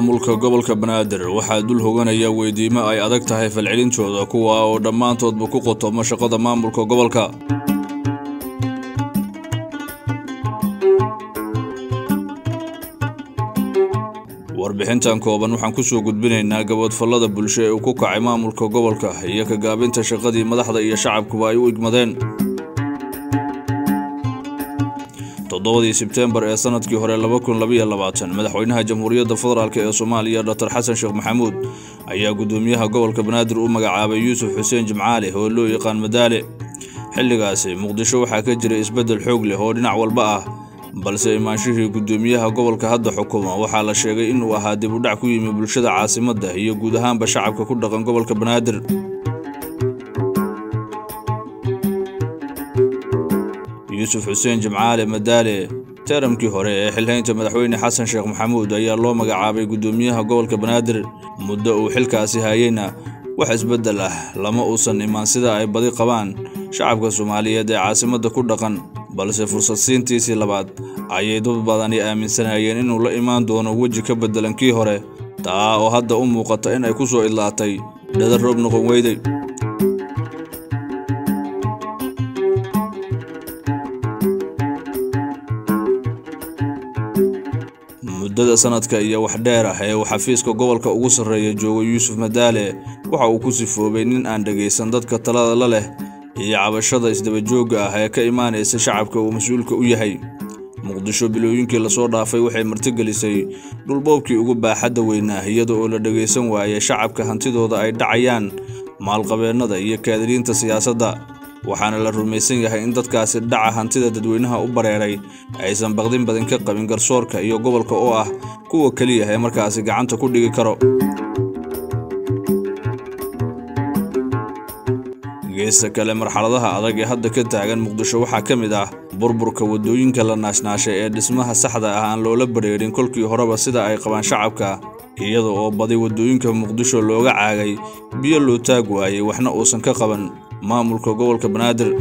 maamulka gobolka Banaadir waxaa dul hoganaya weydiimo ay adag tahay falcelintooda kuwa oo dhammaantoodba ku qotomo shaqada maamulka gobolka. warbixintan kooban waxaan ku soo gudbinaynaa gabadhfalada bulsho ee uu ku kacay maamulka gobolka iyo ka gaabinta shaqadii madaxda iyo shacabkuba ay u igmadeen. 7 Sebtembar ee sanadkii hore 2022 madaxweynaha Jamhuuriyadda Federaalka ee Soomaaliya Dr. Xasan Sheekh Maxamuud ayaa gudoomiyaha gobolka Banaadir u magacaabay Yuusuf Xuseen Jimcaale oo loo yaqaan Madaale. xilligaasi Muqdisho waxaa ka jiray isbedel xoog leh oo dhinac walba ah, balse imaanshihii gudoomiyaha gobolka hadda xukuma waxaa la sheegay inuu ahaa dib u dhac ku yimid bulshada caasimadda iyo guud ahaanba shacabka ku dhaqan gobolka Banaadir. Yuusuf Xuseen Jimcaale Madaale taramkii hore ee xilhaynta madaxweyne Xasan Sheekh Maxamuud ayaa loo magacaabay gudoomiyaha gobolka Banaadir. muddo uu xilkaasi hayayna wax isbedel ah lama uusan imaan sida ay badi qabaan shacabka Soomaaliyeed ee caasimadda ku dhaqan, balse fursad siintiisii labaad ayay dad badani aaminsanayeen inuu la imaan doono weji ka bedelankii hore, taa oo hadda u muuqata in ay ku soo idlaatay dhadar roob noqon weyday. muddada sanadka iyo wax dheer ah ee uu xafiiska gobolka ugu sarreeya joogo Yuusuf Madaale waxa uu ku sifoobay nin aan dhageysan dadka talada la leh iyo cabashada isdaba joogga ah ee ka imaanaysa shacabka uu mas'uulka u yahay. Muqdisho bilooyinkii la soo dhaafay waxay martigelisay dhulboobkii ugu baaxadda weynaa iyada oo la dhageysan waayay shacabka hantidooda ay dhacayaan maalqabeennada iyo kaadiriinta siyaasadda, waxaana la rumaysan yahay in dadkaasi dhaca hantida dadweynaha u bareeray aysan baqdin badan ka qabin garsoorka iyo gobolka oo ah kuwa kaliya ee markaasi gacanta ku dhigi karo. geesta kale marxaladaha adag ee hadda ka taagan Muqdisho waxaa ka mid ah burburka wadooyinka la naashnaashay ee dhismaha saxda ah aan loola bareerin kolkii horeba sida ay qabaan shacabka, iyada oo badi wadooyinka Muqdisho looga caagay biyo loo taag waayay waxna uusan ka qaban maamulka gobolka Banaadir.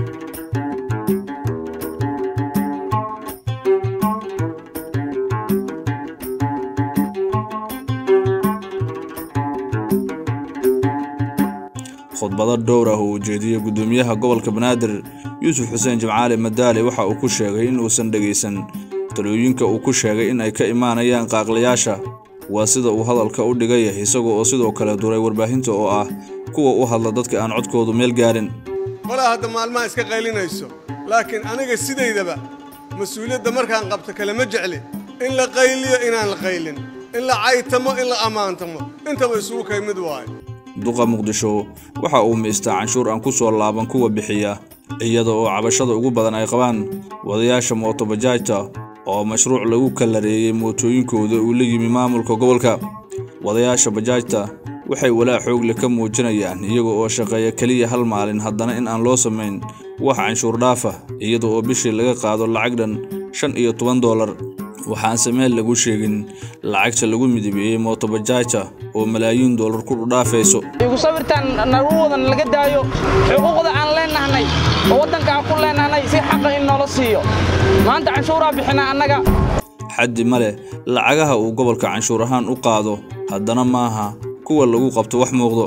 khudbado dhowr ah oo ujeediyay gudoomiyaha gobolka Banaadir Yuusuf Xuseen Jimcaale Madaale waxa uu ku sheegay in uusan dhageysan talooyinka uu ku sheegay in ay ka imaanayaan qaaqlayaasha, waa sida uu hadalka u dhigay isagoo oo sidoo kale duray warbaahinta oo ah kuwa u hadla dadka aan codkoodu meel gaarin. wala hadda maalmaha iska qaylinayso, laakiin aniga sideedaba mas'uuliyadda markaan qabto kale ma jecli in la qayliyo inaan la qaylin, in la caytamo in la amaantamo, intaba isugu kay mid waay. duqa Muqdisho waxa uu meestaa canshuur aan ku soo laaban kuwa bixiya, iyada oo cabashada ugu badan ay qabaan wadayaasha mooto bajaajta oo mashruuc lagu kalareeyay mootooyinkooda uu la yimi maamulka gobolka. wadayaasha bajaajta waxay walaac xoog leh ka muujinayaan iyaga oo shaqeeya kaliya hal maalin haddana in aan loo samayn wax canshuur dhaafa, iyada oo bishii laga qaado lacag dhan $15, waxaan sameen lagu sheegin lacagta lagu midabeeyay mooto bajaajta oo malaayiin dollar ku dhaafayso. igu sawirtan naruudan laga daayo xuquuqda aan leenahay oo wadanka ku leenahay si xaq in noo siiyo, maanta canshuura bixina annaga xaddi male lacagaha uu gobolka canshuur ahaan u qaado, haddana maaha kuwa lagu qabto wax muuqdo.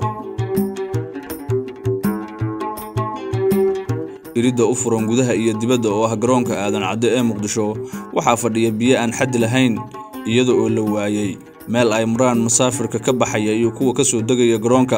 irida u furan gudaha iyo dibadda oo ah garoonka aadan cadde ee Muqdisho waxaa fadhiya biyo aan xad lahayn, iyada oo la waayay meel ay maraan musaafirka ka baxaya iyo kuwa ka soo degaya garoonka.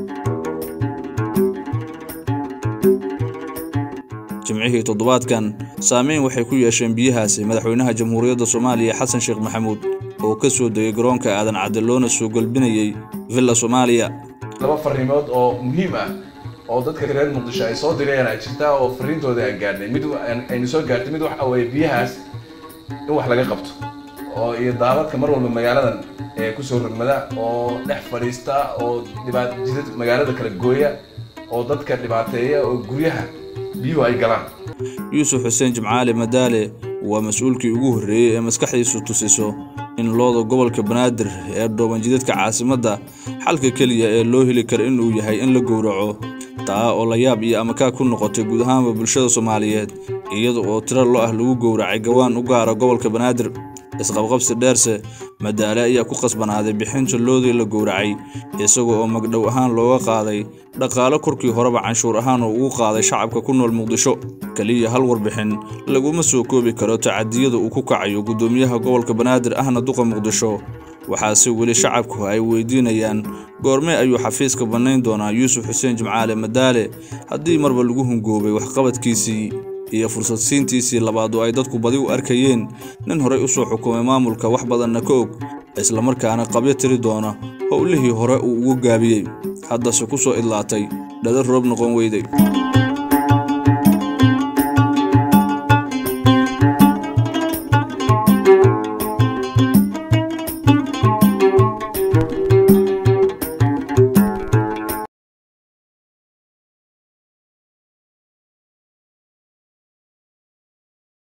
jimcihii toddobaadkan saameyn waxay ku yeesheen biyahaasi madaxweynaha Jamhuuriyadda Soomaaliya Xasan Sheekh Maxamuud oo ka soo degay garoonka aadan cadde loona soo galbinayay Villa Soomaaliya. laba fariimood oo muhiim ah oo dadka reer Muqdisho ay soo direen ay jirtaa oo fariintooda ay gaadhay mid ay soo gaartay mid waxa way biyahaas in wax laga qabto oo iyo daadadka mar walba magaaladan ee ku soo rogmada oo dhex fadhiista oo dhibaatada magaalada kala gooya oo dadka dhibaateeya oo guryaha biyo ay galaan. Yuusuf Xuseen Jimcaale Madaale waa mas'uulkii ugu horreeyay ee maskaxdiisu tusiso in looda gobolka Banaadir ee dhooban jidadka caasimadda xalka kaliya ee loo heli karo in uu yahay in la gowraco, taa oo la yaab iyo ama ka ku noqotay guud ahaan bulshada Soomaaliyeed iyada oo tiro loo ah lagu gowracay gawaan u gaara gobolka Banaadir. isqabqabsi dheerse Madaale ayaa ku qasbanaaday bixinta loodii la gowracay isagoo oo magdhow ahaan looga qaaday dhaqaale korkii horeba canshuur ahaan oo ugu qaaday shacabka ku nool Muqdisho kaliya hal warbixin laguma soo koobi karo tacadiyada uu ku kacayo gudoomiyaha gobolka Banaadir ahna duqa Muqdisho waxaase weli shacabku ay weydiinayaan goorme ayuu xafiiska banayn doonaa Yuusuf Xuseen Jimcaale Madaale haddii marba lagu hungoobay waxqabadkiisii iyo fursad siintiisii labaad oo ay dadku badi u arkayeen nin horey u soo xukumay maamulka wax badanna ka og isla markaana qabyo tiri doona howlihii hore uu ugu gaabiyay haddase ku soo idlaatay dhadar roob noqon weyday